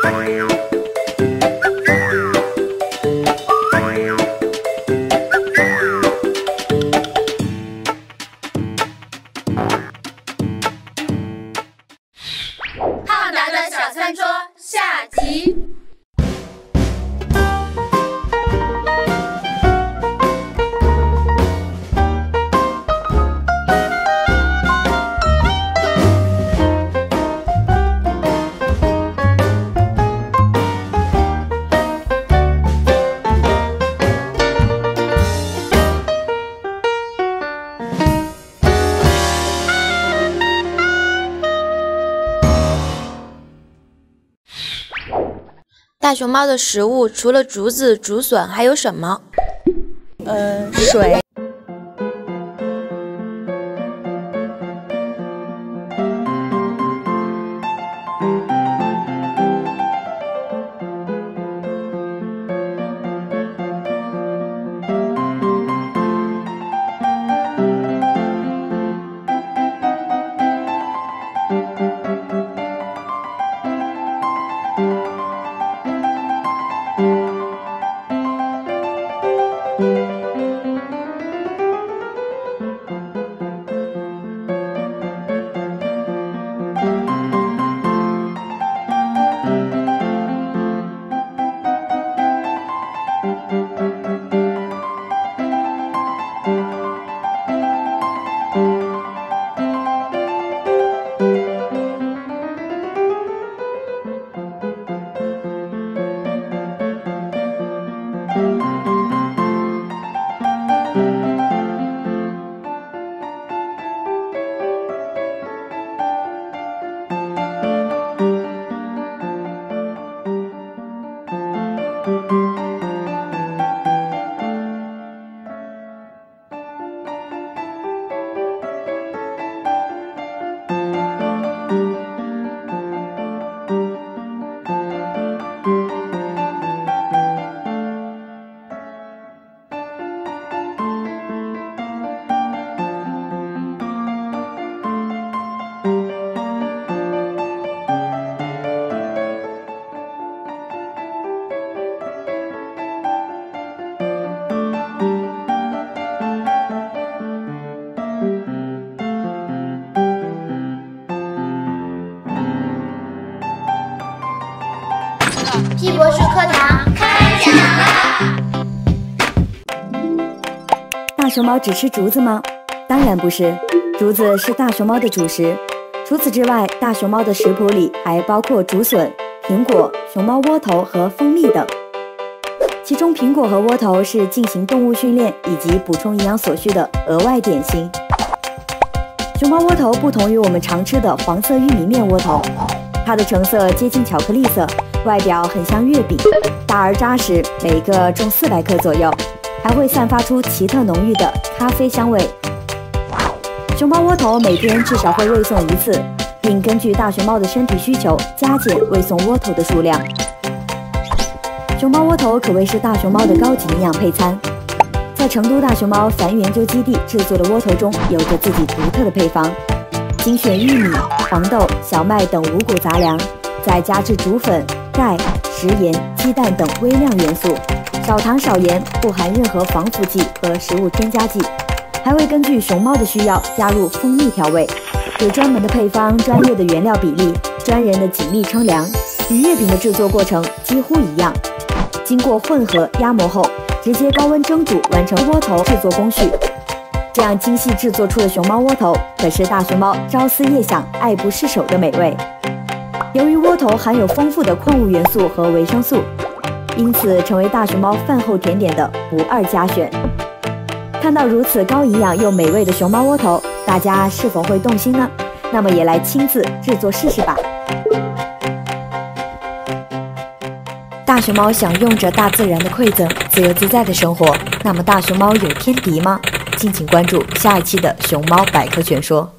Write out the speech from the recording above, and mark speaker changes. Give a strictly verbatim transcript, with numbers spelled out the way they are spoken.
Speaker 1: 胖达的小餐桌下集。
Speaker 2: 大熊猫的食物除了竹子、竹笋还有什么？
Speaker 3: 呃，水。
Speaker 1: P博士课堂开讲啦！
Speaker 4: 大熊猫只吃竹子吗？当然不是，竹子是大熊猫的主食。除此之外，大熊猫的食谱里还包括竹笋、苹果、熊猫窝头和蜂蜜等。其中，苹果和窝头是进行动物训练以及补充营养所需的额外点心。熊猫窝头不同于我们常吃的黄色玉米面窝头，它的成色接近巧克力色，外表很像月饼，大而扎实，每个重四百克左右，还会散发出奇特浓郁的咖啡香味。熊猫窝头每天至少会喂送一次，并根据大熊猫的身体需求加减喂送窝头的数量。熊猫窝头可谓是大熊猫的高级营养配餐。在成都大熊猫繁育研究基地制作的窝头中，有着自己独特的配方，精选玉米、黄豆、小麦等五谷杂粮，再加制竹粉、钙、食盐、鸡蛋等微量元素，少糖少盐，不含任何防腐剂和食物添加剂，还会根据熊猫的需要加入蜂蜜调味，有专门的配方、专业的原料比例、专人的紧密称量，与月饼的制作过程几乎一样。经过混合压模后，直接高温蒸煮完成窝头制作工序。这样精细制作出的熊猫窝头，可是大熊猫朝思夜想、爱不释手的美味。由于窝头含有丰富的矿物元素和维生素，因此成为大熊猫饭后甜点的不二佳选。看到如此高营养又美味的熊猫窝头，大家是否会动心呢？那么也来亲自制作试试吧。大熊猫享用着大自然的馈赠，自由自在的生活。那么大熊猫有天敌吗？敬请关注下一期的熊猫百科全说。